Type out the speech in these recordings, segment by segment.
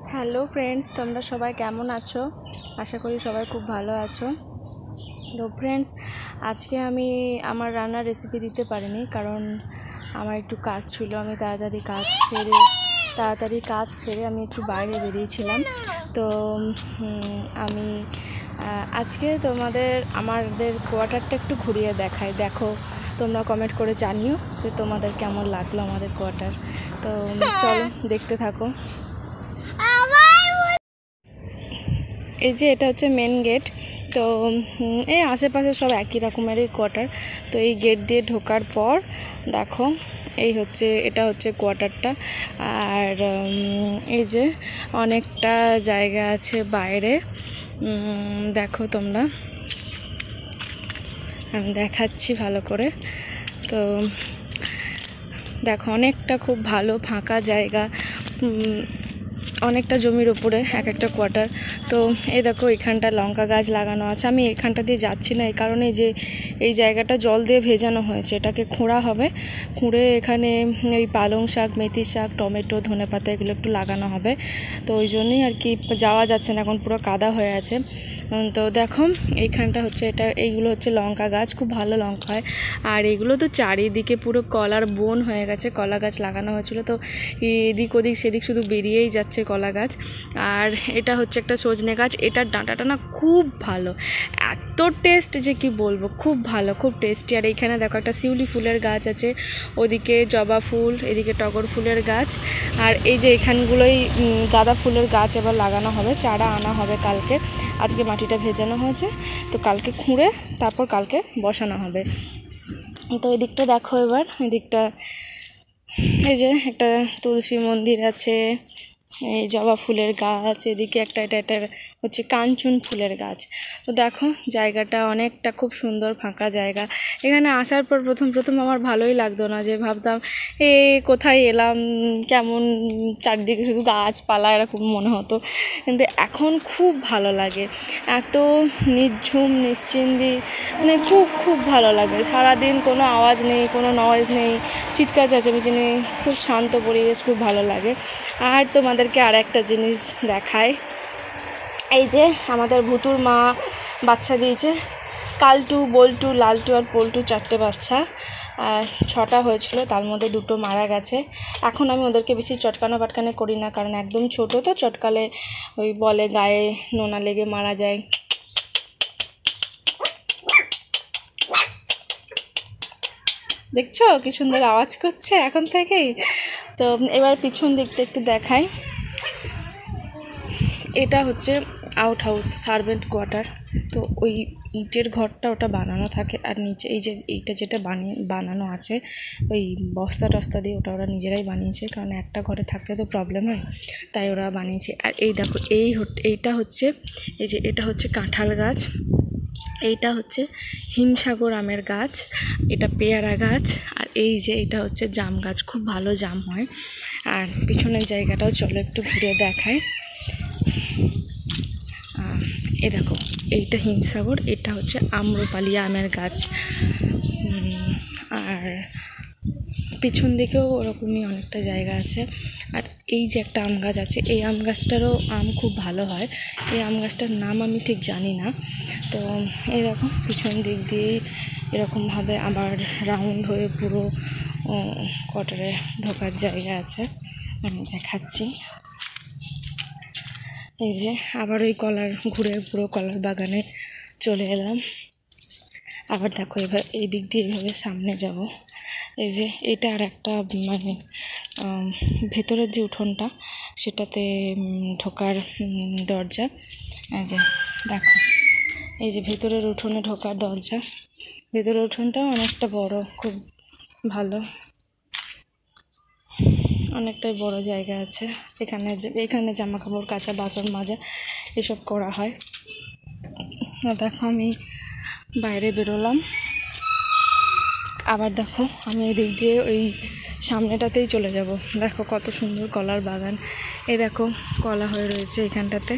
Hello friends, তোমরা সবাই কেমন আছো? আশা করি সবাই খুব ভালো আছো। তো ফ্রেন্ডস, আজকে আমি আমার রান্নার রেসিপি দিতে পারিনি, কারণ আমার একটু কাজ ছিল। আমি তাড়াতাড়ি কাজ সেরে আমি একটু বাইরে বেরিয়েছিলাম। তো আমি আজকে আমাদের কোয়ার্টারটা একটু ঘুরিয়ে দেখাই। দেখো, তোমরা কমেন্ট করে জানিও যে তোমাদের কেমন লাগলো আমাদের কোয়ার্টার। তো চলো দেখতে থাকো। এই যে এটা হচ্ছে মেন গেট। তো এই আশেপাশে সব একই রকমেরই কোয়ার্টার। তো এই গেট দিয়ে ঢোকার পর দেখো এটা হচ্ছে কোয়ার্টারটা। আর এই যে অনেকটা জায়গা আছে বাইরে, দেখো তোমরা, আমি দেখাচ্ছি ভালো করে। তো দেখো, অনেকটা খুব ভালো ফাঁকা জায়গা, অনেকটা জমির উপরে এক একটা কোয়ার্টার। তো এই দেখো, এখানটা লঙ্কা গাছ লাগানো আছে। আমি এখানটা দিয়ে যাচ্ছি না এই কারণে যে এই জায়গাটা জল দিয়ে ভেজানো হয়েছে, এটাকে খোঁড়া হবে। খুঁড়ে এখানে ওই পালং শাক, মেথি শাক, টমেটো, ধনেপাতা এগুলো একটু লাগানো হবে। তো ওই জন্যই আর কি যাওয়া যাচ্ছে না, এখন পুরো কাদা হয়ে আছে। তো দেখো, এইখানটা হচ্ছে এইগুলো হচ্ছে লঙ্কা গাছ, খুব ভালো লঙ্কা হয়। আর এগুলো তো চারিদিকে পুরো কলার বন হয়ে গেছে, কলা গাছ লাগানো হয়েছিল। তো এদিক ওদিক সেদিক শুধু বেরিয়েই যাচ্ছে কলা গাছ। আর এটা হচ্ছে একটা সজনে গাছ, এটার ডাঁটাটা না খুব ভালো, এত টেস্ট যে কি বলবো, খুব ভালো, খুব টেস্টি। আর এইখানে দেখো একটা শিউলি ফুলের গাছ আছে, ওদিকে জবা ফুল, এদিকে টগর ফুলের গাছ। আর এই যে এখানগুলোই গাঁদা ফুলের গাছ এবার লাগানো হবে, চারা আনা হবে কালকে। আজকে মাটিটা ভেজানো হয়েছে, তো কালকে খুঁড়ে তারপর কালকে বসানো হবে। তো এদিকটা দেখো, এবার এদিকটা এই যে একটা তুলসী মন্দির আছে, এই জবা ফুলের গাছ, এদিকে এটা হচ্ছে কাঞ্চন ফুলের গাছ। তো দেখো, জায়গাটা অনেকটা খুব সুন্দর ফাঁকা জায়গা। এখানে আসার পর প্রথম আমার ভালোই লাগতো না, যে ভাবতাম কোথায় এলাম, কেমন চারদিকে শুধু গাছপালা এরকম মনে হতো। কিন্তু এখন খুব ভালো লাগে, এত নিঝুম নিশ্চিন্দি, মানে খুব খুব ভালো লাগে। সারাদিন কোনো আওয়াজ নেই, কোনো নয়েজ নেই, চিৎকার চেঁচামেচি নেই, খুব শান্ত পরিবেশ, খুব ভালো লাগে। আর তোমাদেরকে আর একটা জিনিস দেখাই, এই যে আমাদের ভুতুর মা বাচ্চা দিয়েছে, কালটু, বল্টু, লালটু আর পল্টু, 4টে বাচ্চা। 6টা হয়েছিল, তার মধ্যে 2টো মারা গেছে। এখন আমি ওদেরকে বেশি চটকানো করি না, কারণ একদম ছোট তো, চটকালে ওই বলে গায়ে নোনা লেগে মারা যায়। দেখছো কি সুন্দর আওয়াজ করছে এখন থেকেই। তো এবার পিছন দিকটা একটু দেখাই। এটা হচ্ছে আউট হাউস, সার্ভেন্ট কোয়ার্টার। তো ওই ইটের ঘরটা ওটা বানানো থাকে, আর নিচে এইটা যেটা বানানো আছে ওই বস্তা টস্তা দিয়ে, ওরা নিজেরাই বানিয়েছে, কারণ একটা ঘরে থাকতে তো প্রবলেম হয়, তাই ওরা বানিয়েছে। আর এই দেখো, এটা হচ্ছে কাঁঠাল গাছ, এইটা হচ্ছে হিমসাগর আমের গাছ, এটা পেয়ারা গাছ, আর এটা হচ্ছে জাম গাছ, খুব ভালো জাম হয়। আর পিছনের জায়গাটাও চলো একটু ঘুরে দেখায়। এই দেখো, এইটা হিমসাগর, এটা হচ্ছে আম্রপালি আমের গাছ। আর পিছন দিকেও ওরকমই অনেকটা জায়গা আছে। আর এই যে একটা আম গাছ আছে, এই আম গাছটারও আম খুব ভালো হয়। এই আম গাছটার নাম আমি ঠিক জানি না। তো এই দেখো, পিছন দিক দিয়েই এরকমভাবে আবার রাউন্ড হয়ে পুরো কোয়ার্টারে ঢোকার জায়গা আছে, আমি দেখাচ্ছি। এই যে আবার ওই ঘুরে পুরো কলার বাগানে চলে এলাম। আবার দেখো, এবার এই দিক দিয়ে এভাবে সামনে যাব। এই যে এটা আর একটা মানে ভেতরের যে উঠোনটা, সেটাতে ঢোকার দরজা। এই যে দেখো, এই যে ভেতরের উঠোনে ঢোকার দরজা, ভেতরের উঠোনটাও অনেকটা বড়, খুব ভালো, অনেকটাই বড় জায়গা আছে। এখানে জামা কাপড় কাচা, বাসন মাজা এসব করা হয়। দেখো, আমি বাইরে বেরোলাম। আবার দেখো, আমি এদিক দিয়ে ওই সামনেটাতেই চলে যাব। দেখো কত সুন্দর কলার বাগান, এই দেখো কলা হয়ে রয়েছে এখানটাতে।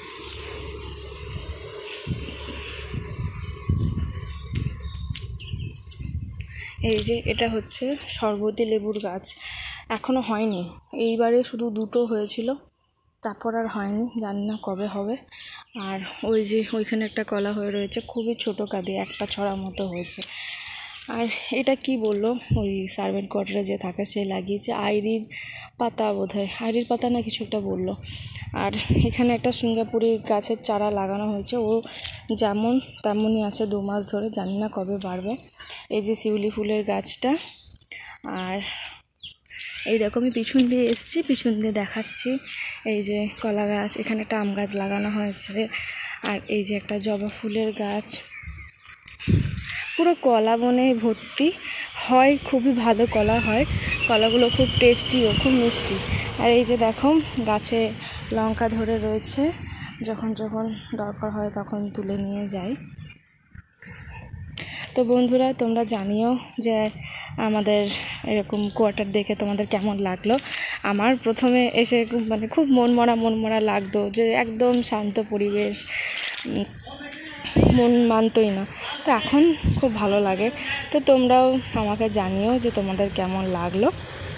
এই যে এটা হচ্ছে শরবতী লেবুর গাছ, এখনও হয়নি, এইবারে শুধু 2টো হয়েছিল, তারপর আর হয়নি, জানি না কবে হবে। আর ওই যে ওইখানে একটা কলা হয়ে রয়েছে, খুবই ছোটো কাঁদি, একটা ছড়া মতো হয়েছে। আর এটা কি বললো ওই সার্ভেন্ট কোয়ার্টারে যে থাকে সে লাগিয়েছে আইরির পাতা, বোধহয় আইরির পাতা না কিছু একটা বললো। আর এখানে একটা সিঙ্গাপুরি গাছের চারা লাগানো হয়েছে, ও যেমন তেমনই আছে 2 মাস ধরে, জানি না কবে বাড়বে। এই যে শিউলি ফুলের গাছটা। আর এই রকমই পিছন দিয়ে এসছি, পিছন দিয়ে দেখাচ্ছি। এই যে কলা গাছ, এখানে একটা আম গাছ লাগানো হয়েছে। আর এই যে একটা জবা ফুলের গাছ, পুরো কলা বনে ভর্তি হয়, খুবই ভালো কলা হয়, কলাগুলো খুব টেস্টিও, খুব মিষ্টি। আর এই যে দেখো গাছে লঙ্কা ধরে রয়েছে, যখন যখন দরকার হয় তখন তুলে নিয়ে যাই। তো বন্ধুরা, তোমরা জানিও যে আমাদের এরকম কোয়ার্টার দেখে তোমাদের কেমন লাগলো। আমার প্রথমে এসে মানে খুব মনমরা লাগতো, যে একদম শান্ত পরিবেশ, মন মানতই না। তো এখন খুব ভালো লাগে। তো তোমরাও আমাকে জানিও যে তোমাদের কেমন লাগলো।